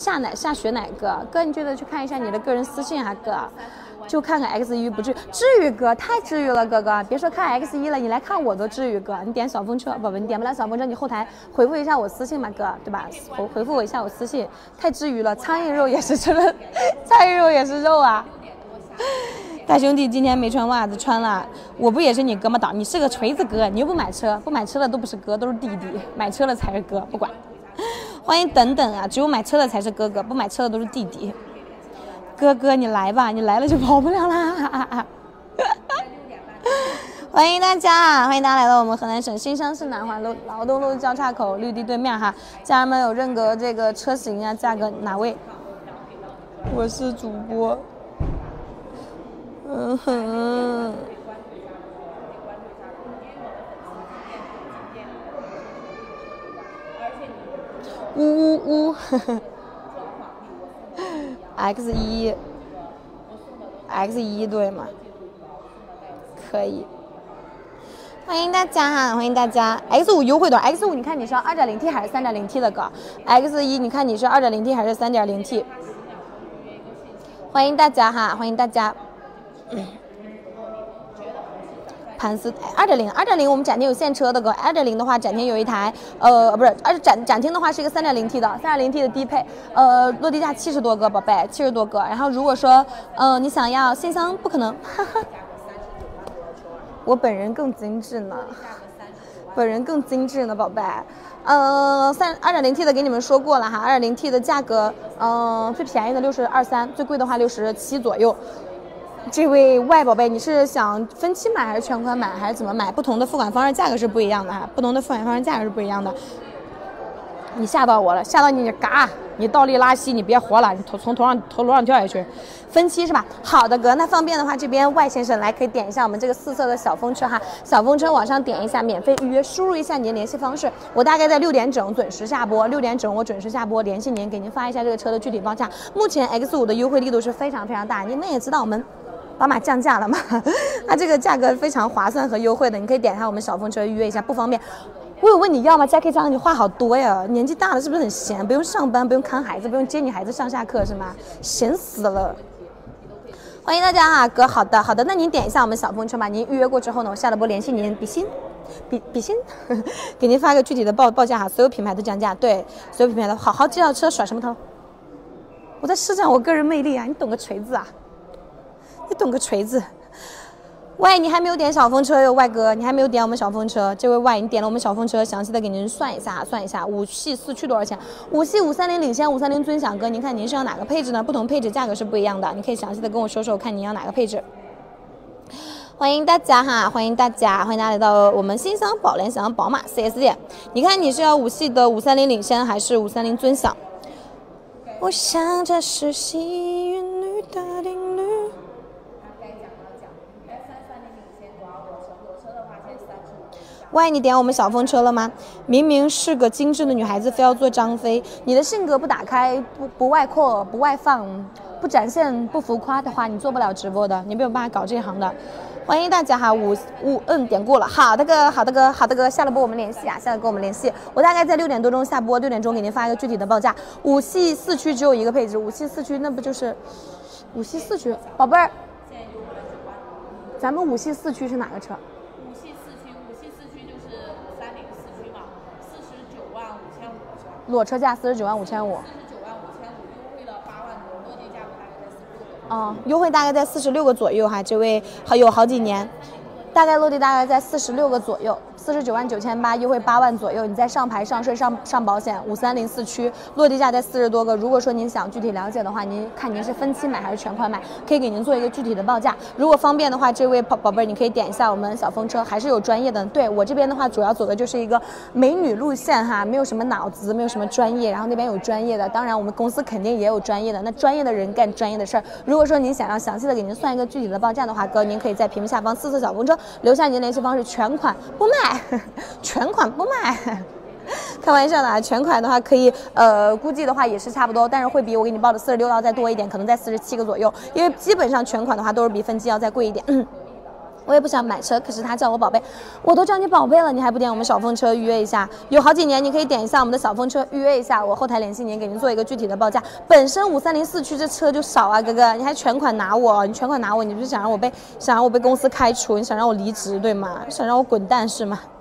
下雪奶哥，你记得去看一下你的个人私信啊哥，就看看 X1不至于，治愈哥太治愈了哥，别说看 X1了，你来看我都治愈哥。你点小风车，宝贝，你点不了小风车，你后台回复一下我私信嘛哥，对吧？回复我一下我私信，太治愈了。苍蝇肉也是吃了，苍蝇肉也是肉啊。大兄弟今天没穿袜子，穿了，我不也是你哥吗？你是个锤子哥，你又不买车，不买车的都不是哥，都是弟弟，买车了才是哥，不管。欢迎等等啊，只有买车的才是哥哥，不买车的都是弟弟。哥你来吧，你来了就跑不了啦。欢迎大家，欢迎大家来到我们河南省新乡市南环路劳动路交叉口绿地对面哈，家人们有任何这个车型啊，价格哪位？我是主播。呜X1 对吗？可以，欢迎大家哈，欢迎大家。X5 优惠多少 ？X5 你看你是要 2.0T 还是 3.0T 的哥 ？X1 你看你是 2.0T 还是 3.0T？ 欢迎大家哈，欢迎大家。盘丝2.0我们展厅有现车的哥，2.0的话展厅有一台，不是，展厅的话是一个 3.0T 的，3.0T 的低配，落地价70多个宝贝，70多个。然后如果说，你想要信箱不可能，我本人更精致呢，宝贝。2.0T 的给你们说过了哈，2.0T 的价格，最便宜的62.3，最贵的话67左右。这位Y宝贝，你是想分期买还是全款买还是怎么买？不同的付款方式价格是不一样的哈，你吓到我了，吓到你嘎，你倒立拉稀，你别活了，你从楼上跳下去。分期是吧？好的哥，那方便的话，这边Y先生来可以点一下我们这个4色的小风车哈，小风车往上点一下，免费预约，输入一下您的联系方式，我大概在6点整准时下播，6点整我准时下播，联系您，给您发一下这个车的具体报价。目前 X5 的优惠力度是非常大，你们也知道我们宝马降价了嘛？它这个价格非常划算和优惠的，你可以点一下我们小风车预约一下，不方便。我有问你要吗 ？Jackie 张，你话好多呀，年纪大了是不是很闲？不用上班，不用看孩子，不用接你孩子上下课是吗？闲死了。欢迎大家哈，哥，好的，那您点一下我们小风车吧。您预约过之后呢，我下了播联系您，比心，给您发个具体的报价哈。所有品牌都降价，对，所有品牌的好介绍车甩什么头？我在施展我个人魅力啊，你懂个锤子啊！喂，你还没有点小风车哟，外哥，你还没有点我们小风车。这位外，你点了我们小风车，详细的给您算一下。5系4驱多少钱？5系530领先，530尊享哥，您看您是要哪个配置呢？不同配置价格是不一样的，你可以详细的跟我说，看您要哪个配置。欢迎大家哈，欢迎大家来到我们新乡宝联想宝马 4S 店。你看你是要5系的530领先还是530尊享？我想这是幸运女的定律。喂，你点我们小风车了吗？明明是个精致的女孩子，非要做张飞。你的性格不打开，不外扩，不外放，不展现，不浮夸的话，你做不了直播的，你没有办法搞这一行的。欢迎大家哈，点过了，好的哥，下了播我们联系啊，跟我们联系。我大概在6点多钟下播，6点钟给您发一个具体的报价。5系4驱只有一个配置，5系4驱那不就是5系4驱？宝贝儿，咱们5系4驱是哪个车？5系4驱就是530 4驱嘛，49.5万5千5，裸车价49.5万5千5。优惠大概在46个左右哈，这位有好几年，大概落地大概在46个左右，49万9千8，优惠8万左右。你再上牌上税上保险，530 4驱，落地价在40多个。如果说您想具体了解的话，您看您是分期买还是全款买，可以给您做一个具体的报价。如果方便的话，这位宝贝儿，你可以点一下我们小风车，还是有专业的。对我这边的话，主要走的就是一个美女路线哈，没有什么脑子，没有什么专业，然后那边有专业的，当然我们公司肯定也有专业的，那专业的人干专业的事儿。如果说您想要详细的给您算一个具体的报价的话，哥，您可以在屏幕下方4色小风车留下您的联系方式，全款不卖，全款不卖。开玩笑的啊，全款的话可以，估计的话也是差不多，但是会比我给你报的46要再多一点，可能在47个左右，因为基本上全款的话都是比分期要再贵一点。 我也不想买车，可是他叫我宝贝，我都叫你宝贝了，你还不点我们小风车预约一下？有好几年，你可以点一下我们的小风车预约一下，我后台联系您，给您做一个具体的报价。本身5304区这车就少啊，哥哥，你还全款拿我，你全款拿我，你不是想让我被公司开除，你想让我离职对吗？想让我滚蛋是吗？